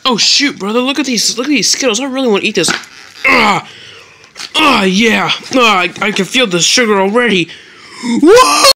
Oh shoot, brother! Look at these Skittles. I really want to eat this. Yeah. I can feel the sugar already. Whoa!